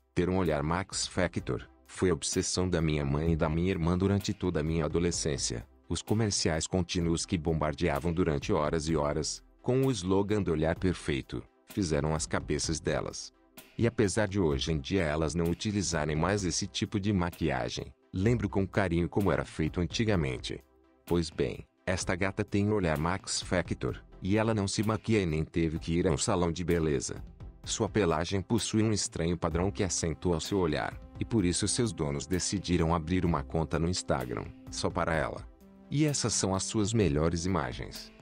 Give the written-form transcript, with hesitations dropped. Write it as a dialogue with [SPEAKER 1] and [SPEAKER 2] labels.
[SPEAKER 1] Ter um olhar Max Factor foi a obsessão da minha mãe e da minha irmã durante toda a minha adolescência. Os comerciais contínuos que bombardeavam durante horas e horas, com o slogan do olhar perfeito, fizeram as cabeças delas. E apesar de hoje em dia elas não utilizarem mais esse tipo de maquiagem, lembro com carinho como era feito antigamente. Pois bem, esta gata tem o olhar Max Factor, e ela não se maquia e nem teve que ir a um salão de beleza. Sua pelagem possui um estranho padrão que acentua seu olhar, e por isso seus donos decidiram abrir uma conta no Instagram, só para ela. E essas são as suas melhores imagens.